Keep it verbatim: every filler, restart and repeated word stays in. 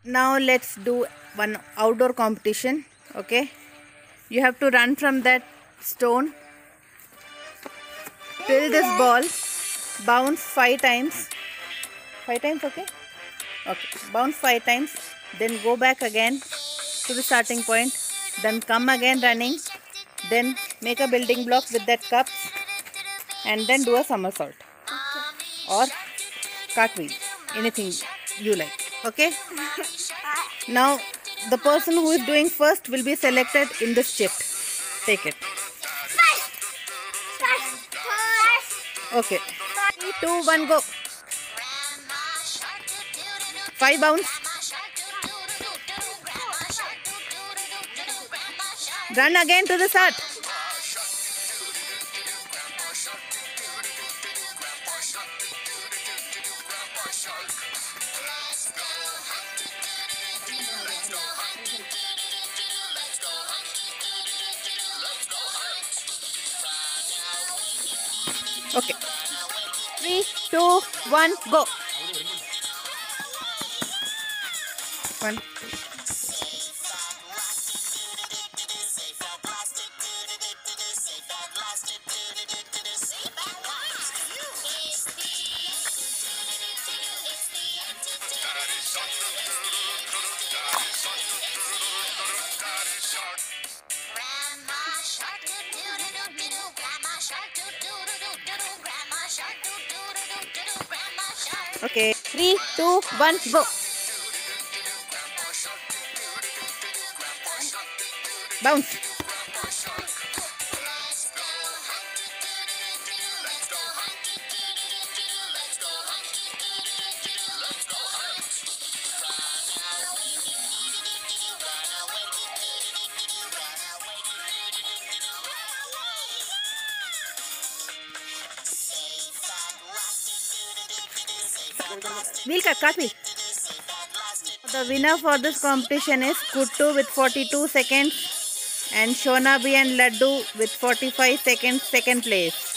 Now let's do one outdoor competition. Okay, you have to run from that stone till this ball, bounce five times. Five times, okay? Okay, bounce five times, then go back again to the starting point, then come again running, then make a building block with that cup, and then do a somersault or cartwheel, anything you like. Okay? Now the person who is doing first will be selected in this chit. Take it. Okay. Three, two, one, go. Five bounce. Run again to the start. Okay. Three, two, one, go. One. Okay, three, two, one, go. Bounce. Wheel cut, cut wheel. The winner for this competition is Kuttu with forty-two seconds and Shonabi and Laddu with forty-five seconds, second place.